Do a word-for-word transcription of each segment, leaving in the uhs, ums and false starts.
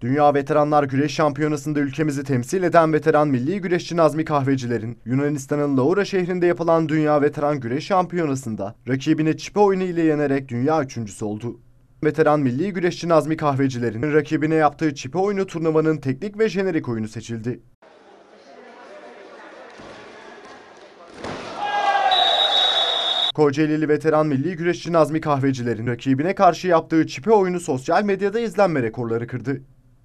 Dünya Veteranlar Güreş Şampiyonası'nda ülkemizi temsil eden veteran milli güreşçi Nazmi Kahveciler'in Yunanistan'ın Laura şehrinde yapılan Dünya Veteran Güreş Şampiyonası'nda rakibini çipe oyunu ile yenerek dünya üçüncüsü oldu. Veteran milli güreşçi Nazmi Kahveciler'in rakibine yaptığı çipe oyunu turnuvanın teknik ve jenerik oyunu seçildi. Kocaelili veteran milli güreşçi Nazmi Kahveciler'in rakibine karşı yaptığı çipe oyunu sosyal medyada izlenme rekorları kırdı.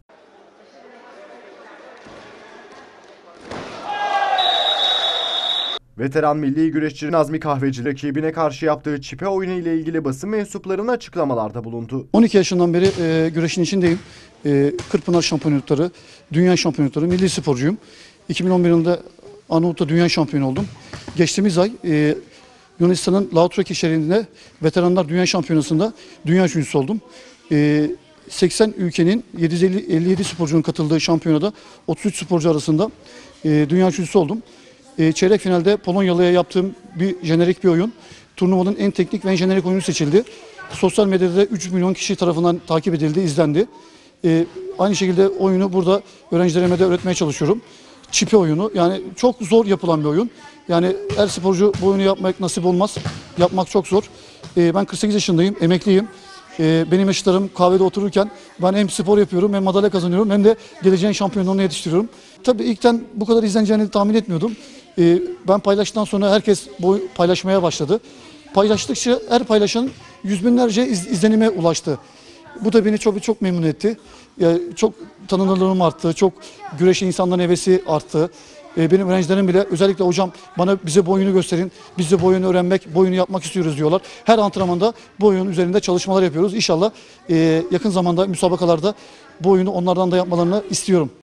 Veteran milli güreşçi Nazmi Kahveci rakibine karşı yaptığı çipe oyunu ile ilgili basın mensuplarına açıklamalarda bulundu. on iki yaşından beri e, güreşin içindeyim. E, Kırkpınar şampiyonlukları, dünya şampiyonlukları, milli sporcuyum. iki bin on bir yılında Arnavut'ta dünya şampiyonu oldum. Geçtiğimiz ay e, Yunanistan'ın Lautaki şehrinde veteranlar dünya şampiyonasında dünya üçüncüsü oldum. E, seksen ülkenin yedi yüz elli yedi sporcunun katıldığı şampiyonada otuz üç sporcu arasında e, dünya üçüncüsü oldum. E, çeyrek finalde Polonyalı'ya yaptığım bir jenerik bir oyun. Turnuvanın en teknik ve en jenerik oyunu seçildi. Sosyal medyada üç milyon kişi tarafından takip edildi, izlendi. E, aynı şekilde oyunu burada öğrencilerime de öğretmeye çalışıyorum. Çipe oyunu, yani çok zor yapılan bir oyun. Yani her sporcu bu oyunu yapmak nasip olmaz. Yapmak çok zor. E, ben kırk sekiz yaşındayım, emekliyim. E, benim yaşlarım kahvede otururken ben hem spor yapıyorum, hem madalya kazanıyorum, hem de geleceğin şampiyonluğunu yetiştiriyorum. Tabii ilkten bu kadar izleneceğini tahmin etmiyordum. E, ben paylaştıktan sonra herkes bu paylaşmaya başladı. Paylaştıkça her paylaşan yüz binlerce iz, izlenime ulaştı. Bu da beni çok çok memnun etti. Yani çok tanınırlığım arttı, çok güreşe insanların hevesi arttı. Ee, benim öğrencilerim bile özellikle hocam bana bize bu oyunu gösterin, biz de bu oyunu öğrenmek, bu oyunu yapmak istiyoruz diyorlar. Her antrenmanda bu oyun üzerinde çalışmalar yapıyoruz. İnşallah e, yakın zamanda müsabakalarda bu oyunu onlardan da yapmalarını istiyorum.